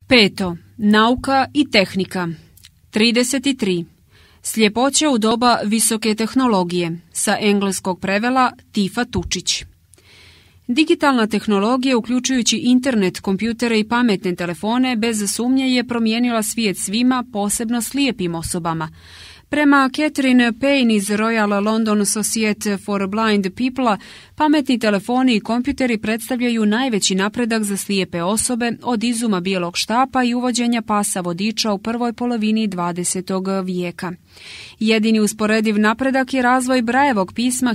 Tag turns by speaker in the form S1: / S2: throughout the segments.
S1: 5. Nauka i tehnika. 33. Sljepoće u doba visoke tehnologije. Sa engleskog prevela Tifa Tučić. Digitalna tehnologija, uključujući internet, kompjutere i pametne telefone, bez sumnje je promijenila svijet svima, posebno slijepim osobama. Prema Catherine Payne iz Royal London Society for Blind People, pametni telefoni i kompjuteri predstavljaju najveći napredak za slijepe osobe od izuma bijelog štapa i uvođenja pasa vodiča u prvoj polovini 20. vijeka. Jedini usporediv napredak je razvoj Braillevog pisma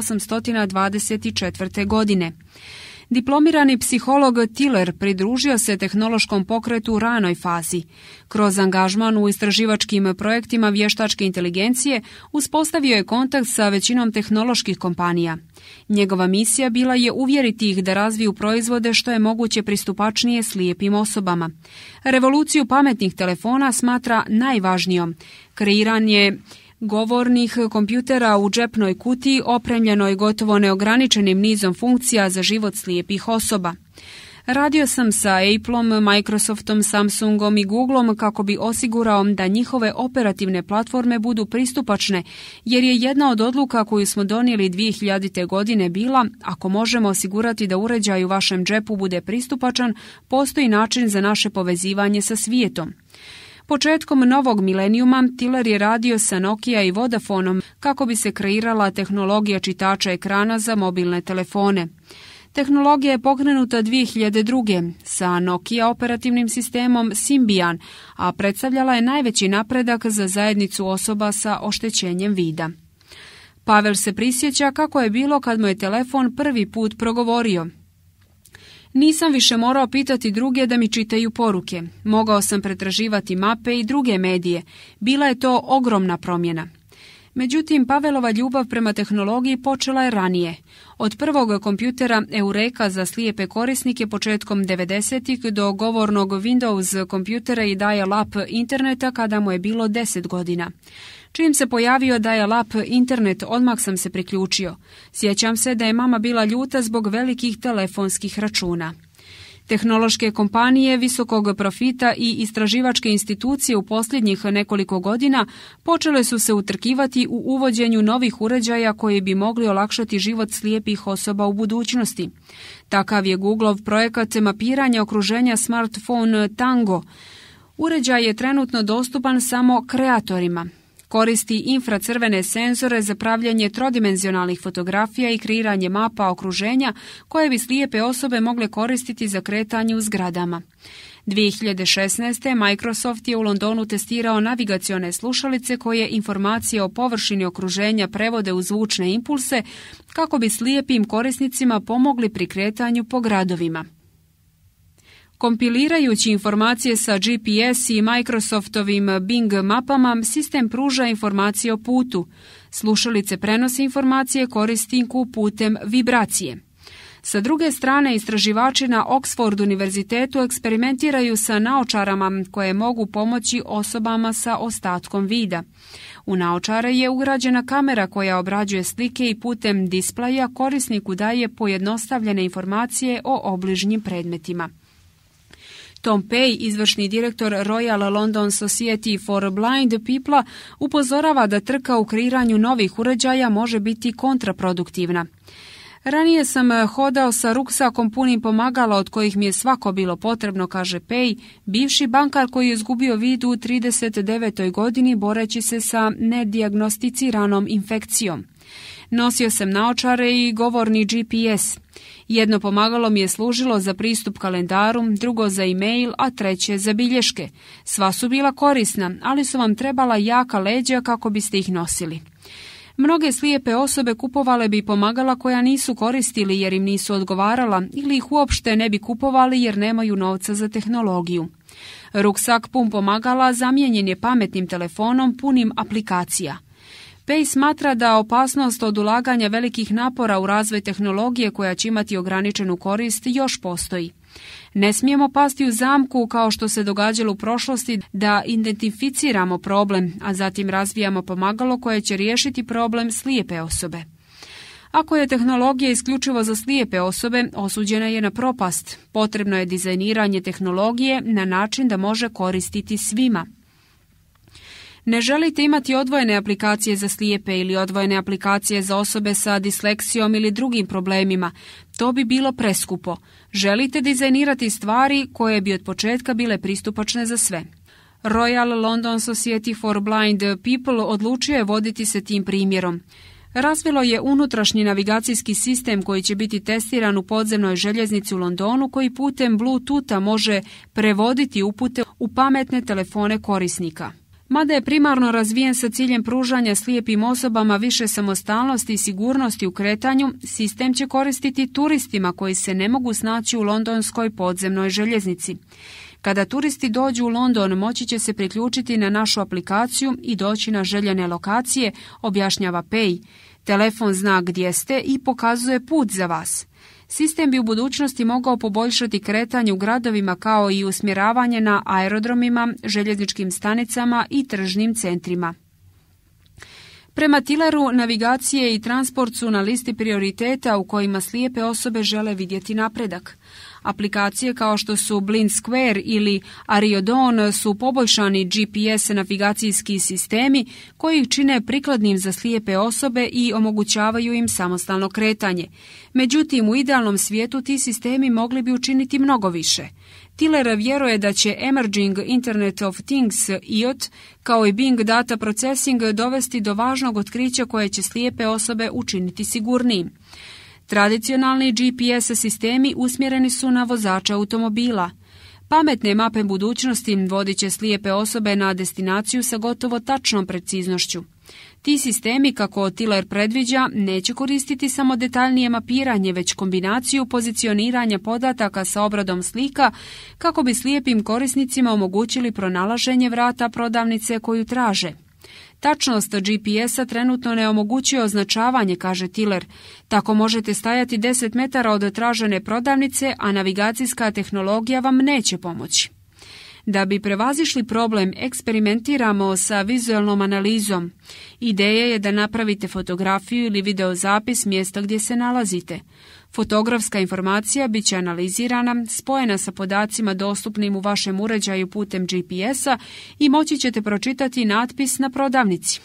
S1: 1824. godine. Diplomirani psiholog Tiller pridružio se tehnološkom pokretu u ranoj fazi. Kroz angažman u istraživačkim projektima vještačke inteligencije uspostavio je kontakt sa većinom tehnoloških kompanija. Njegova misija bila je uvjeriti ih da razviju proizvode što je moguće pristupačnije slijepim osobama. Revoluciju pametnih telefona smatra najvažnijom. Kreiranje govornih kompjutera u džepnoj kutiji opremljenoj gotovo neograničenim nizom funkcija za život slijepih osoba. Radio sam sa Appleom, Microsoftom, Samsungom i Googleom kako bi osigurao da njihove operativne platforme budu pristupačne, jer je jedna od odluka koju smo donijeli 2000. godine bila, ako možemo osigurati da uređaj u vašem džepu bude pristupačan, postoji način za naše povezivanje sa svijetom. Početkom novog milenijuma Tiller je radio sa Nokia i Vodafonom kako bi se kreirala tehnologija čitača ekrana za mobilne telefone. Tehnologija je pokrenuta 2002. sa Nokia operativnim sistemom Symbian, a predstavljala je najveći napredak za zajednicu osoba sa oštećenjem vida. Pavel se prisjeća kako je bilo kad mu je telefon prvi put progovorio. Nisam više morao pitati druge da mi čitaju poruke. Mogao sam pretraživati mape i druge medije. Bila je to ogromna promjena. Međutim, Pavelova ljubav prema tehnologiji počela je ranije. Od prvog kompjutera Eureka za slijepe korisnike početkom 90-ih do govornog Windows kompjutera i dial-up interneta kada mu je bilo 10 godina. Čim se pojavio dial-up internet, odmah sam se priključio. Sjećam se da je mama bila ljuta zbog velikih telefonskih računa. Tehnološke kompanije visokog profita i istraživačke institucije u posljednjih nekoliko godina počele su se utrkivati u uvođenju novih uređaja koji bi mogli olakšati život slijepih osoba u budućnosti. Takav je Googleov projekat mapiranja okruženja smartphone Tango. Uređaj je trenutno dostupan samo kreatorima. Koristi infracrvene senzore za pravljanje trodimenzionalnih fotografija i kreiranje mapa okruženja koje bi slijepe osobe mogle koristiti za kretanje u zgradama. 2016. Microsoft je u Londonu testirao navigacione slušalice koje informacije o površini okruženja prevode u zvučne impulse kako bi slijepim korisnicima pomogli pri kretanju po gradovima. Kompilirajući informacije sa GPS i Microsoftovim Bing mapama, sistem pruža informacije o putu. Slušalice prenose informacije korisniku putem vibracije. Sa druge strane, istraživači na Oxford univerzitetu eksperimentiraju sa naočarama koje mogu pomoći osobama sa ostatkom vida. U naočare je ugrađena kamera koja obrađuje slike i putem displeja korisniku daje pojednostavljene informacije o obližnjim predmetima. Tom Pay, izvršni direktor Royal London Society for Blind People, upozorava da trka u kreiranju novih uređaja može biti kontraproduktivna. Ranije sam hodao sa ruksakom punim pomagala od kojih mi je svako bilo potrebno, kaže Pay, bivši bankar koji je izgubio vid u 39. godini boreći se sa nedijagnosticiranom infekcijom. Nosio sam naočare i govorni GPS. Jedno pomagalo mi je služilo za pristup kalendaru, drugo za e-mail, a treće za bilješke. Sva su bila korisna, ali su vam trebala jaka leđa kako biste ih nosili. Mnoge slijepe osobe kupovale bi pomagala koja nisu koristili jer im nisu odgovarala ili ih uopšte ne bi kupovali jer nemaju novca za tehnologiju. Ruksak pun pomagala zamijenjen je pametnim telefonom punim aplikacija. Pay smatra da opasnost od ulaganja velikih napora u razvoj tehnologije koja će imati ograničenu korist još postoji. Ne smijemo pasti u zamku kao što se događalo u prošlosti da identificiramo problem, a zatim razvijamo pomagalo koje će riješiti problem slijepe osobe. Ako je tehnologija isključivo za slijepe osobe, osuđena je na propast. Potrebno je dizajniranje tehnologije na način da može koristiti svima. Ne želite imati odvojene aplikacije za slijepe ili odvojene aplikacije za osobe sa disleksijom ili drugim problemima. To bi bilo preskupo. Želite dizajnirati stvari koje bi od početka bile pristupačne za sve. Royal London Society for Blind People odlučio je voditi se tim primjerom. Razvilo je unutrašnji navigacijski sistem koji će biti testiran u podzemnoj željeznici u Londonu, koji putem Bluetootha može prevoditi upute u pametne telefone korisnika. Mada je primarno razvijen sa ciljem pružanja slijepim osobama više samostalnosti i sigurnosti u kretanju, sistem će koristiti turistima koji se ne mogu snaći u londonskoj podzemnoj željeznici. Kada turisti dođu u London, moći će se priključiti na našu aplikaciju i doći na željene lokacije, objašnjava Pay. Telefon zna gdje ste i pokazuje put za vas. Sistem bi u budućnosti mogao poboljšati kretanje u gradovima kao i usmjeravanje na aerodromima, željezničkim stanicama i tržnim centrima. Prema Tilleru, navigacije i transport su na listi prioriteta u kojima slijepe osobe žele vidjeti napredak. Aplikacije kao što su Blind Square ili Ariodon su poboljšani GPS navigacijski sistemi koji ih čine prikladnim za slijepe osobe i omogućavaju im samostalno kretanje. Međutim, u idealnom svijetu ti sistemi mogli bi učiniti mnogo više. Tiller vjeruje da će Emerging Internet of Things IoT kao i Big Data Processing dovesti do važnog otkrića koje će slijepe osobe učiniti sigurnijim. Tradicionalni GPS sistemi usmjereni su na vozača automobila. Pametne mape budućnosti vodit će slijepe osobe na destinaciju sa gotovo tačnom preciznošću. Ti sistemi, kako Tiller predviđa, neće koristiti samo detaljnije mapiranje, već kombinaciju pozicioniranja podataka sa obradom slika kako bi slijepim korisnicima omogućili pronalaženje vrata prodavnice koju traže. Tačnost GPS-a trenutno ne omogućuje označavanje, kaže Tiller. Tako možete stajati 10 metara od tražene prodavnice, a navigacijska tehnologija vam neće pomoći. Da bi prevazišli problem, eksperimentiramo sa vizualnom analizom. Ideja je da napravite fotografiju ili videozapis mjesta gdje se nalazite. Fotografska informacija bit će analizirana, spojena sa podacima dostupnim u vašem uređaju putem GPS-a i moći ćete pročitati natpis na prodavnici.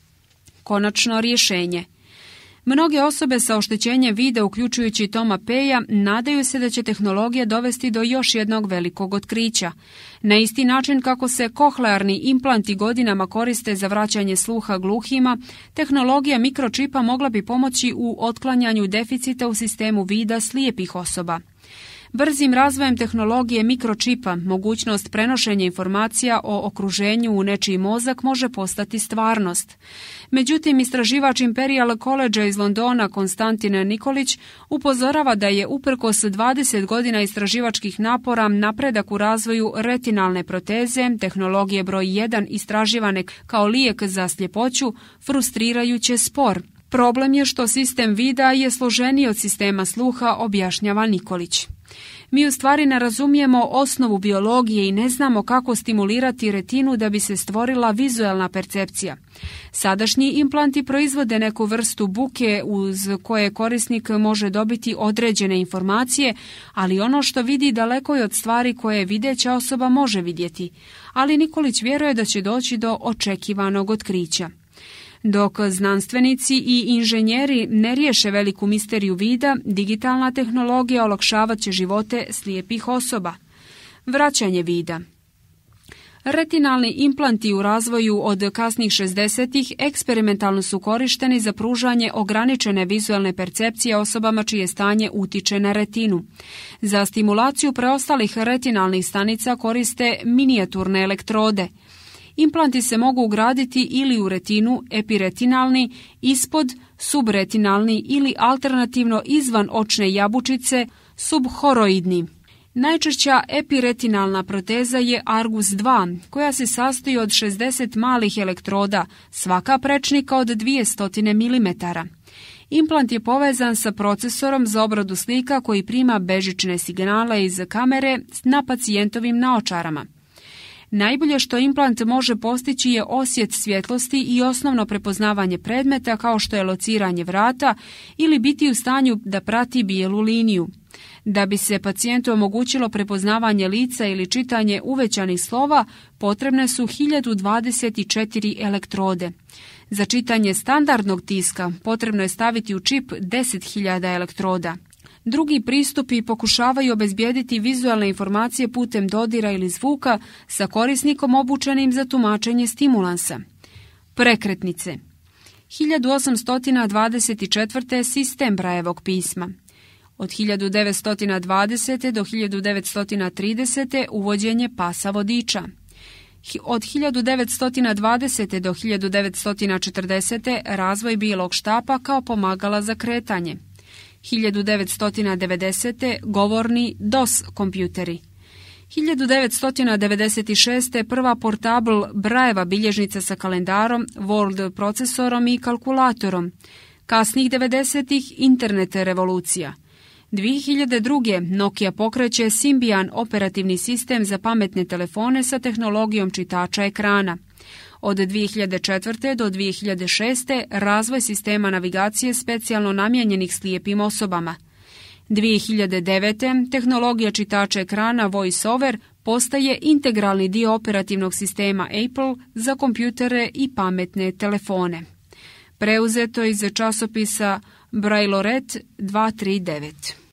S1: Konačno rješenje. Mnoge osobe sa oštećenjem vida, uključujući Toma Paya, nadaju se da će tehnologija dovesti do još jednog velikog otkrića. Na isti način kako se kohlearni implanti godinama koriste za vraćanje sluha gluhima, tehnologija mikročipa mogla bi pomoći u otklanjanju deficita u sistemu vida slijepih osoba. Brzim razvojem tehnologije mikročipa, mogućnost prenošenja informacija o okruženju u nečiji mozak može postati stvarnost. Međutim, istraživač Imperial College iz Londona Konstantin Nikolić upozorava da je uprkos 20 godina istraživačkih napora napredak u razvoju retinalne proteze, tehnologije broj 1 istraživane kao lijek za sljepoću, frustrirajuće spor. Problem je što sistem vida je složeniji od sistema sluha, objašnjava Nikolić. Mi u stvari ne razumijemo osnovu biologije i ne znamo kako stimulirati retinu da bi se stvorila vizualna percepcija. Sadašnji implanti proizvode neku vrstu buke uz koje korisnik može dobiti određene informacije, ali ono što vidi daleko je od stvari koje videća osoba može vidjeti. Ali Nikolić vjeruje da će doći do očekivanog otkrića. Dok znanstvenici i inženjeri ne riješe veliku misteriju vida, digitalna tehnologija olakšavat će živote slijepih osoba. Vraćanje vida. Retinalni implanti u razvoju od kasnih 60-ih eksperimentalno su korišteni za pružanje ograničene vizualne percepcije osobama čije stanje utiče na retinu. Za stimulaciju preostalih retinalnih stanica koriste minijaturne elektrode. Implanti se mogu ugraditi ili u retinu, epiretinalni, ispod, subretinalni ili alternativno izvan očne jabučice, subhoroidni. Najčešća epiretinalna proteza je Argus 2, koja se sastoji od 60 malih elektroda, svaka prečnika od 200 mm. Implant je povezan sa procesorom za obradu slika koji prima bežične signale iz kamere na pacijentovim naočarama. Najbolje što implant može postići je osjet svjetlosti i osnovno prepoznavanje predmeta kao što je lociranje vrata ili biti u stanju da prati bijelu liniju. Da bi se pacijentu omogućilo prepoznavanje lica ili čitanje uvećanih slova, potrebne su 1024 elektrode. Za čitanje standardnog tiska potrebno je staviti u čip 10.000 elektroda. Drugi pristupi pokušavaju obezbijediti vizualne informacije putem dodira ili zvuka sa korisnikom obučenim za tumačenje stimulansa. Prekretnice. 1824. sistem Braillevog pisma. Od 1920. do 1930. uvođenje pasa vodiča. Od 1920. do 1940. razvoj bijelog štapa kao pomagala za kretanje. 1990. govorni DOS kompjuteri. 1996. prva portable Brailleva bilježnica sa kalendarom, Word procesorom i kalkulatorom. Kasnih 90-ih internet revolucija. 2002. Nokia pokreće Symbian operativni sistem za pametne telefone sa tehnologijom čitača ekrana. Od 2004. do 2006. razvoj sistema navigacije specijalno namijenjenih slijepim osobama. 2009. tehnologija čitača ekrana VoiceOver postaje integralni dio operativnog sistema Apple za kompjutere i pametne telefone. Preuzeto iz časopisa Brailloret 239.